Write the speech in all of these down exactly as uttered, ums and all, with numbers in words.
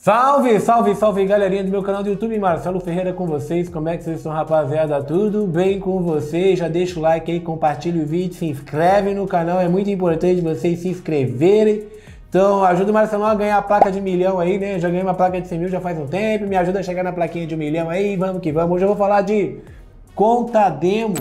Salve, salve, salve galerinha do meu canal do YouTube, Marcelo Ferreira com vocês. Como é que vocês estão, rapaziada? Tudo bem com vocês? Já deixa o like aí, compartilha o vídeo, se inscreve no canal, é muito importante vocês se inscreverem. Então ajuda o Marcelo a ganhar a placa de milhão aí, né? Já ganhei uma placa de cem mil já faz um tempo, me ajuda a chegar na plaquinha de um milhão aí, vamos que vamos. Hoje eu vou falar de conta demo.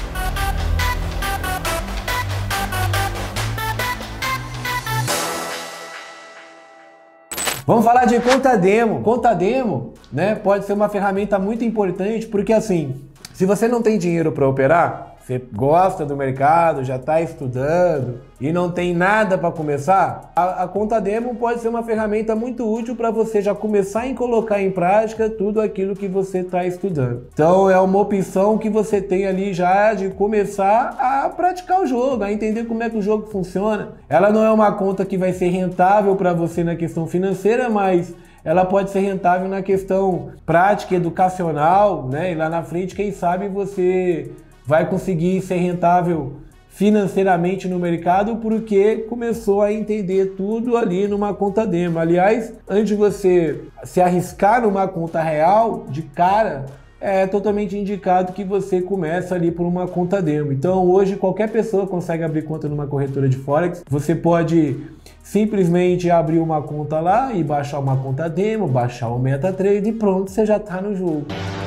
Vamos falar de conta demo. Conta demo, né, pode ser uma ferramenta muito importante porque assim, se você não tem dinheiro para operar, você gosta do mercado, já está estudando e não tem nada para começar, a, a conta demo pode ser uma ferramenta muito útil para você já começar a colocar em prática tudo aquilo que você está estudando. Então é uma opção que você tem ali já de começar a praticar o jogo, a entender como é que o jogo funciona. Ela não é uma conta que vai ser rentável para você na questão financeira, mas ela pode ser rentável na questão prática, educacional, né? E lá na frente, quem sabe você vai conseguir ser rentável financeiramente no mercado porque começou a entender tudo ali numa conta demo. Aliás, antes de você se arriscar numa conta real, de cara, é totalmente indicado que você comece ali por uma conta demo. Então hoje qualquer pessoa consegue abrir conta numa corretora de Forex. Você pode simplesmente abrir uma conta lá e baixar uma conta demo, baixar o MetaTrader e pronto, você já está no jogo.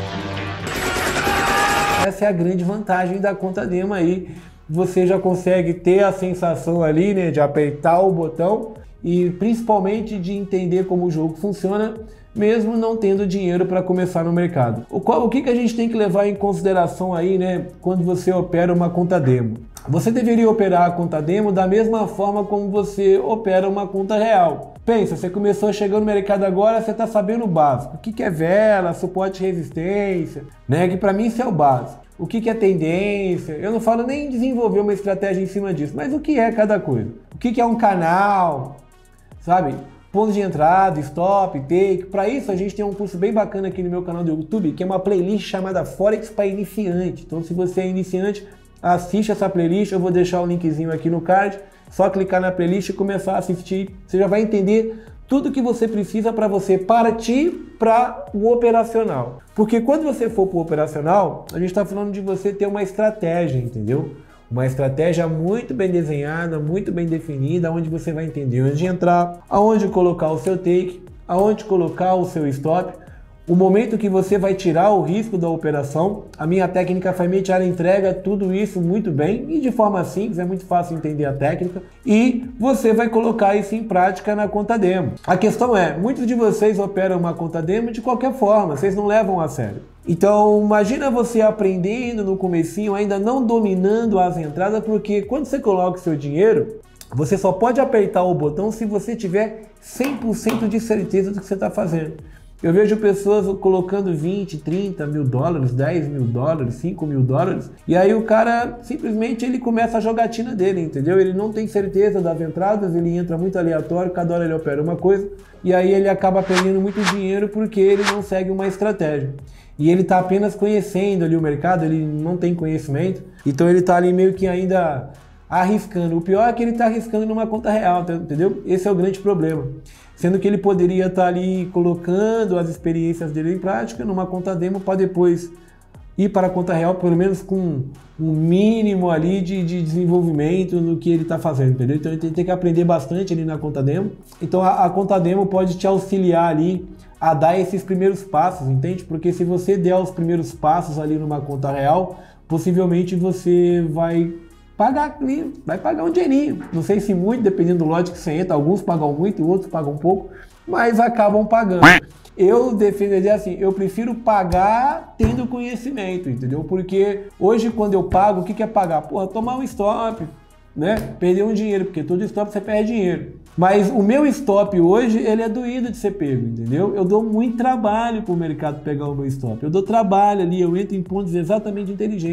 Essa é a grande vantagem da conta demo aí. Você já consegue ter a sensação ali, né, de apertar o botão e principalmente de entender como o jogo funciona, mesmo não tendo dinheiro para começar no mercado. O, qual, o que, que a gente tem que levar em consideração aí, né, quando você opera uma conta demo? Você deveria operar a conta demo da mesma forma como você opera uma conta real. Pensa, você começou a chegar no mercado agora, você está sabendo o básico. O que, que é vela, suporte e resistência, né? Que para mim isso é o básico. O que, que é tendência? Eu não falo nem em desenvolver uma estratégia em cima disso, mas o que é cada coisa? O que, que é um canal, sabe? Ponto de entrada, stop, take. Para isso a gente tem um curso bem bacana aqui no meu canal do YouTube, que é uma playlist chamada Forex para iniciante. Então se você é iniciante, assiste essa playlist, eu vou deixar o linkzinho aqui no card. Só clicar na playlist e começar a assistir, você já vai entender tudo que você precisa para você partir para o operacional. Porque quando você for para o operacional, a gente está falando de você ter uma estratégia, entendeu? Uma estratégia muito bem desenhada, muito bem definida, onde você vai entender onde entrar, aonde colocar o seu take, aonde colocar o seu stop, o momento que você vai tirar o risco da operação. A minha técnica Famete, ela entrega tudo isso muito bem e de forma simples, é muito fácil entender a técnica e você vai colocar isso em prática na conta demo. A questão é, muitos de vocês operam uma conta demo de qualquer forma, vocês não levam a sério. Então imagina você aprendendo no comecinho, ainda não dominando as entradas, porque quando você coloca o seu dinheiro, você só pode apertar o botão se você tiver cem por cento de certeza do que você está fazendo. Eu vejo pessoas colocando vinte, trinta mil dólares, dez mil dólares, cinco mil dólares, e aí o cara simplesmente ele começa a jogatina dele, entendeu? Ele não tem certeza das entradas, ele entra muito aleatório, cada hora ele opera uma coisa, e aí ele acaba perdendo muito dinheiro porque ele não segue uma estratégia. E ele está apenas conhecendo ali o mercado, ele não tem conhecimento, então ele está ali meio que ainda arriscando. O pior é que ele está arriscando numa conta real, entendeu? Esse é o grande problema. Sendo que ele poderia estar ali colocando as experiências dele em prática numa conta demo para depois ir para a conta real, pelo menos com um mínimo ali de, de desenvolvimento no que ele está fazendo, entendeu? Então ele tem que aprender bastante ali na conta demo. Então a, a conta demo pode te auxiliar ali a dar esses primeiros passos, entende? Porque se você der os primeiros passos ali numa conta real, possivelmente você vai pagar ali, vai pagar um dinheirinho. Não sei se muito, dependendo do lote que você entra. Alguns pagam muito, outros pagam pouco, mas acabam pagando. Eu defenderia assim, eu prefiro pagar tendo conhecimento, entendeu? Porque hoje quando eu pago, o que é pagar? Porra, tomar um stop, né? Perder um dinheiro, porque todo stop você perde dinheiro. Mas o meu stop hoje, ele é doído de ser pego, entendeu? Eu dou muito trabalho para o mercado pegar o meu stop. Eu dou trabalho ali, eu entro em pontos exatamente inteligentes.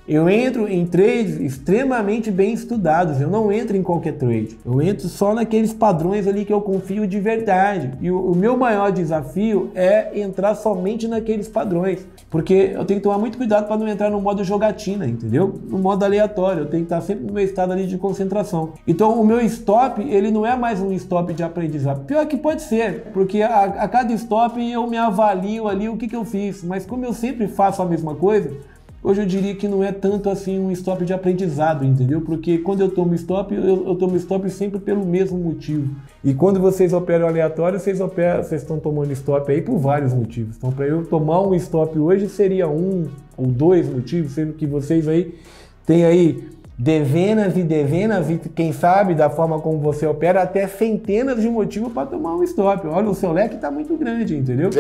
Eu entro em trades extremamente bem estudados, eu não entro em qualquer trade. Eu entro só naqueles padrões ali que eu confio de verdade. E o, o meu maior desafio é entrar somente naqueles padrões. Porque eu tenho que tomar muito cuidado para não entrar no modo jogatina, entendeu? No modo aleatório, eu tenho que estar sempre no meu estado ali de concentração. Então o meu stop, ele não é mais um stop de aprendizado. Pior que pode ser, porque a, a cada stop eu me avalio ali o que, que eu fiz. Mas como eu sempre faço a mesma coisa, hoje eu diria que não é tanto assim um stop de aprendizado, entendeu? Porque quando eu tomo stop, eu, eu tomo stop sempre pelo mesmo motivo. E quando vocês operam aleatório, vocês, operam, vocês estão tomando stop aí por vários motivos. Então, para eu tomar um stop hoje, seria um ou dois motivos, sendo que vocês aí têm aí dezenas e dezenas, e quem sabe, da forma como você opera, até centenas de motivos para tomar um stop. Olha, o seu leque está muito grande, entendeu?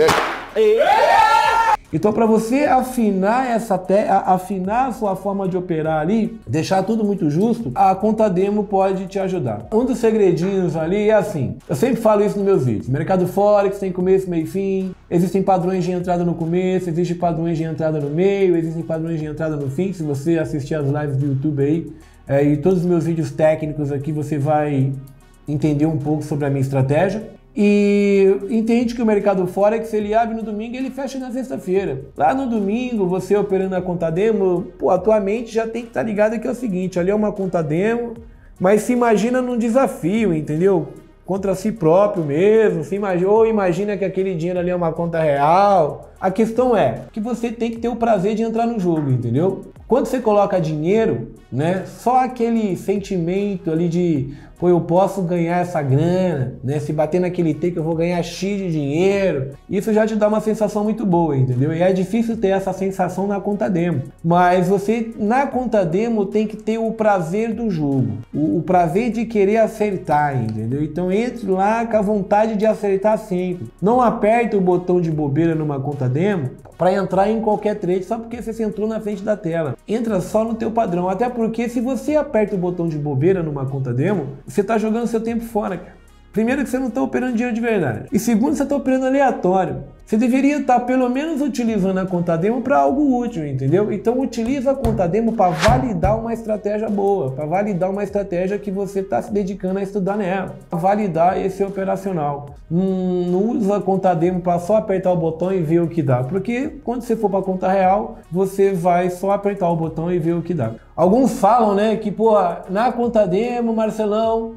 Então, para você afinar essa te... afinar a sua forma de operar ali, deixar tudo muito justo, a conta demo pode te ajudar. Um dos segredinhos ali é assim, eu sempre falo isso nos meus vídeos, mercado Forex tem começo, meio e fim, existem padrões de entrada no começo, existem padrões de entrada no meio, existem padrões de entrada no fim. Se você assistir as lives do YouTube aí, é, e todos os meus vídeos técnicos aqui, você vai entender um pouco sobre a minha estratégia. E entende que o mercado Forex, ele abre no domingo e ele fecha na sexta-feira. Lá no domingo, você operando a conta demo, pô, a tua mente já tem que estar ligada que é o seguinte, ali é uma conta demo, mas se imagina num desafio, entendeu? Contra si próprio mesmo, se imagina, ou imagina que aquele dinheiro ali é uma conta real. A questão é que você tem que ter o prazer de entrar no jogo, entendeu? Quando você coloca dinheiro, né, só aquele sentimento ali de, pô, eu posso ganhar essa grana, né, se bater naquele take eu vou ganhar X de dinheiro, isso já te dá uma sensação muito boa, entendeu? E é difícil ter essa sensação na conta demo, mas você, na conta demo, tem que ter o prazer do jogo, o, o prazer de querer acertar, entendeu? Então entre lá com a vontade de acertar sempre. Não aperta o botão de bobeira numa conta demo para entrar em qualquer trade só porque você entrou na frente da tela. Entra só no teu padrão, até porque se você aperta o botão de bobeira numa conta demo, você está jogando seu tempo fora, cara. Primeiro que você não está operando dinheiro de verdade. E segundo, você está operando aleatório. Você deveria estar pelo menos utilizando a conta demo para algo útil, entendeu? Então utiliza a conta demo para validar uma estratégia boa, para validar uma estratégia que você está se dedicando a estudar nela, para validar esse operacional. Hum, não usa a conta demo para só apertar o botão e ver o que dá, porque quando você for para a conta real, você vai só apertar o botão e ver o que dá. Alguns falam, né, que pô, na conta demo, Marcelão,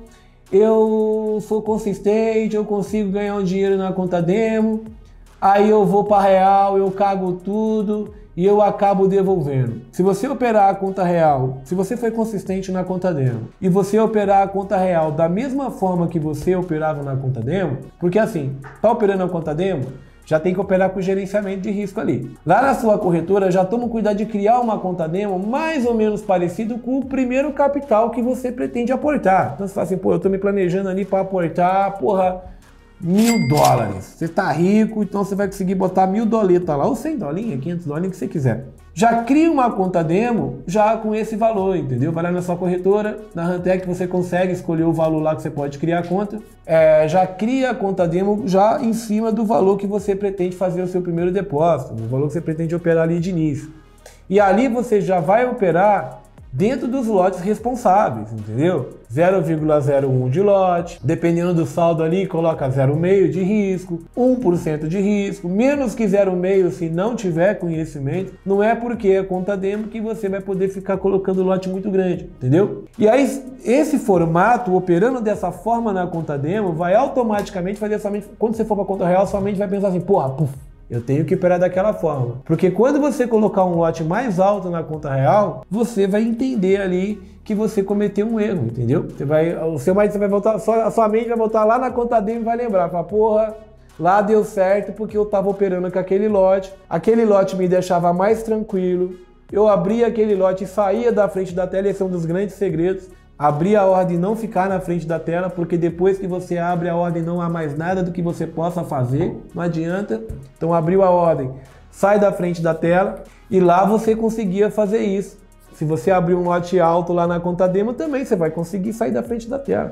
eu sou consistente, eu consigo ganhar um dinheiro na conta demo, aí eu vou para real, eu cago tudo e eu acabo devolvendo. Se você operar a conta real, se você foi consistente na conta demo e você operar a conta real da mesma forma que você operava na conta demo, porque assim, tá operando a conta demo, já tem que operar com gerenciamento de risco ali. Lá na sua corretora, já toma cuidado de criar uma conta demo mais ou menos parecido com o primeiro capital que você pretende aportar. Então você fala assim, pô, eu tô me planejando ali para aportar, porra, mil dólares. Você tá rico, então você vai conseguir botar mil doletas lá, ou cem dolinhas, quinhentos dolinhas, que você quiser. Já cria uma conta demo já com esse valor, entendeu? Vai lá na sua corretora, na Huntec você consegue escolher o valor lá que você pode criar a conta. É, já cria a conta demo já em cima do valor que você pretende fazer o seu primeiro depósito, o valor que você pretende operar ali de início. E ali você já vai operar dentro dos lotes responsáveis, entendeu? zero vírgula zero um de lote, dependendo do saldo ali, coloca zero vírgula cinco de risco, um por cento de risco, menos que zero vírgula cinco se não tiver conhecimento, não é porque é conta demo que você vai poder ficar colocando lote muito grande, entendeu? E aí, esse formato, operando dessa forma na conta demo, vai automaticamente fazer somente, quando você for para a conta real, somente vai pensar assim, porra, puf, eu tenho que operar daquela forma. Porque quando você colocar um lote mais alto na conta real, você vai entender ali que você cometeu um erro, entendeu? Você vai, o seu mindset vai voltar, a sua mente vai voltar lá na conta demo e vai lembrar, fala, porra, lá deu certo porque eu estava operando com aquele lote, aquele lote me deixava mais tranquilo, eu abria aquele lote e saía da frente da tela, esse é um dos grandes segredos. Abrir a ordem e não ficar na frente da tela, porque depois que você abre a ordem não há mais nada do que você possa fazer, não adianta. Então abriu a ordem, sai da frente da tela e lá você conseguia fazer isso. Se você abrir um lote alto lá na conta demo também, você vai conseguir sair da frente da tela.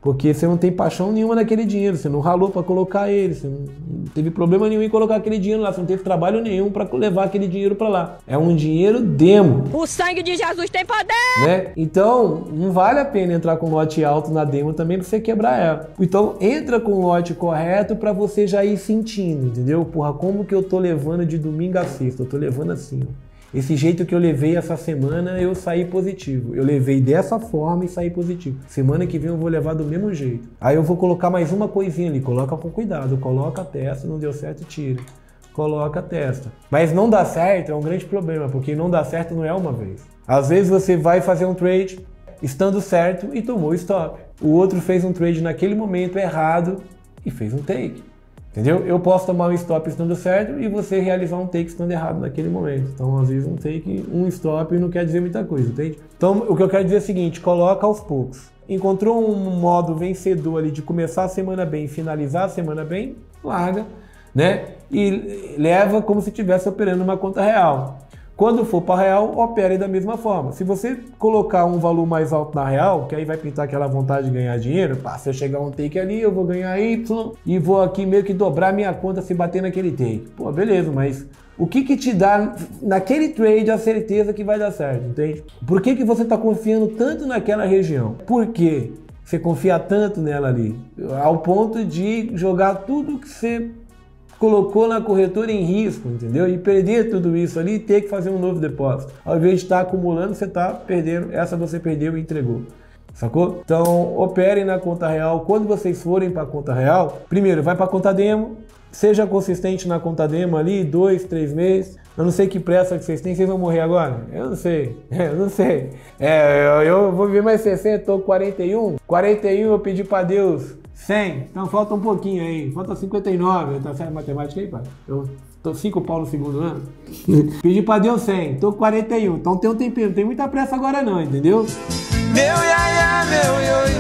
Porque você não tem paixão nenhuma naquele dinheiro, você não ralou para colocar ele, você não teve problema nenhum em colocar aquele dinheiro lá, você não teve trabalho nenhum para levar aquele dinheiro para lá. É um dinheiro demo. O sangue de Jesus tem poder! Né? Então, não vale a pena entrar com lote alto na demo também para você quebrar ela. Então, entra com o lote correto para você já ir sentindo, entendeu? Porra, como que eu tô levando de domingo a sexta? Eu tô levando assim, ó. Esse jeito que eu levei essa semana, eu saí positivo. Eu levei dessa forma e saí positivo. Semana que vem eu vou levar do mesmo jeito. Aí eu vou colocar mais uma coisinha ali. Coloca com cuidado. Coloca a testa, não deu certo, tira. Coloca a testa. Mas não dá certo é um grande problema, porque não dá certo não é uma vez. Às vezes você vai fazer um trade estando certo e tomou stop. O outro fez um trade naquele momento errado e fez um take. Entendeu? Eu posso tomar um stop estando certo e você realizar um take estando errado naquele momento. Então, às vezes, um take, um stop não quer dizer muita coisa, entende? Então, o que eu quero dizer é o seguinte, coloca aos poucos. Encontrou um modo vencedor ali de começar a semana bem, finalizar a semana bem, larga, né? E leva como se estivesse operando uma conta real. Quando for para real, opere da mesma forma. Se você colocar um valor mais alto na real, que aí vai pintar aquela vontade de ganhar dinheiro, pá, se eu chegar um take ali, eu vou ganhar Y e vou aqui meio que dobrar minha conta se bater naquele take. Pô, beleza, mas o que que te dá naquele trade a certeza que vai dar certo, entende? Por que que você está confiando tanto naquela região? Por quê? Você confia tanto nela ali, ao ponto de jogar tudo que você colocou na corretora em risco, entendeu? E perder tudo isso ali e ter que fazer um novo depósito. Ao invés de estar acumulando, você está perdendo. Essa você perdeu e entregou. Sacou? Então, operem na conta real. Quando vocês forem para a conta real, primeiro, vai para a conta demo. Seja consistente na conta demo ali, dois, três meses. Eu não sei que pressa que vocês têm. Vocês vão morrer agora? Eu não sei. Eu não sei. É, eu, eu vou viver mais sessenta, tô com quarenta e um. quarenta e um eu pedi para Deus cem, então falta um pouquinho aí, falta cinquenta e nove, tá certo a matemática aí, pai? Eu tô cinco pau no segundo ano. Pedi pra Deus cem, tô com quarenta e um, então tem um tempinho, não tem muita pressa agora não, entendeu? Meu iaia, meu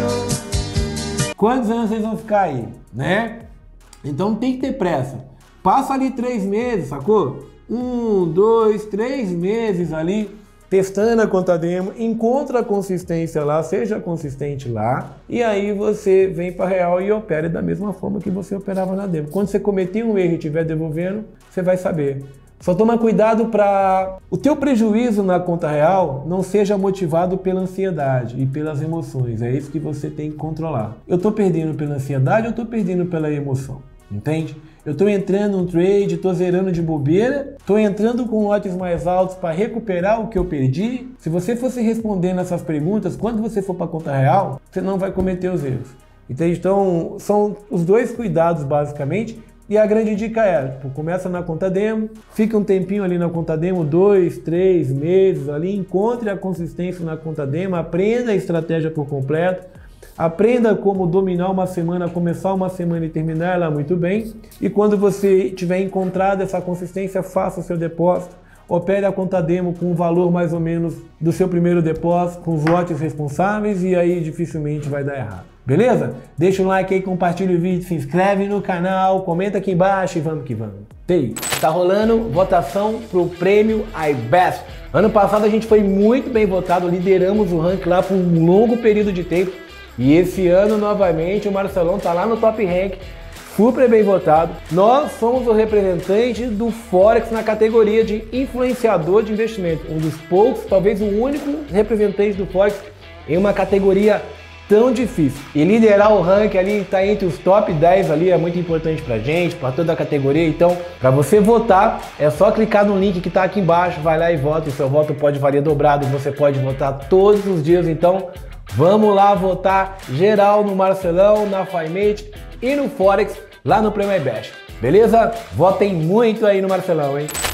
ioiô. Quantos anos vocês vão ficar aí, né? Então não tem que ter pressa. Passa ali três meses, sacou? Um, dois, três meses ali, testando a conta demo, encontra a consistência lá, seja consistente lá, e aí você vem para real e opera da mesma forma que você operava na demo. Quando você cometer um erro e estiver devolvendo, você vai saber. Só toma cuidado para o teu prejuízo na conta real não seja motivado pela ansiedade e pelas emoções. É isso que você tem que controlar. Eu estou perdendo pela ansiedade ou estou perdendo pela emoção? Entende? Eu estou entrando num trade, estou zerando de bobeira, estou entrando com lotes mais altos para recuperar o que eu perdi. Se você fosse respondendo essas perguntas, quando você for para a conta real, você não vai cometer os erros. Entende? Então, são os dois cuidados basicamente. E a grande dica é, tipo, começa na conta demo, fica um tempinho ali na conta demo, dois, três meses ali, encontre a consistência na conta demo, aprenda a estratégia por completo. Aprenda como dominar uma semana, começar uma semana e terminar ela muito bem. E quando você tiver encontrado essa consistência, faça o seu depósito. Opere a conta demo com o valor mais ou menos do seu primeiro depósito, com os lotes responsáveis, e aí dificilmente vai dar errado. Beleza? Deixa o like aí, compartilha o vídeo, se inscreve no canal, comenta aqui embaixo e vamos que vamos. Tem. Tá rolando votação pro prêmio iBest. Ano passado a gente foi muito bem votado, lideramos o ranking lá por um longo período de tempo. E esse ano, novamente, o Marcelão tá lá no Top Rank, super bem votado. Nós somos o representante do Forex na categoria de influenciador de investimento. Um dos poucos, talvez o único representante do Forex em uma categoria tão difícil. E liderar o ranking ali, tá entre os top dez ali, é muito importante pra gente, pra toda a categoria. Então, pra você votar, é só clicar no link que tá aqui embaixo, vai lá e vota. O seu voto pode valer dobrado, você pode votar todos os dias, então vamos lá votar geral no Marcelão, na FiMate e no Forex lá no Prêmio iBest. Beleza? Votem muito aí no Marcelão, hein?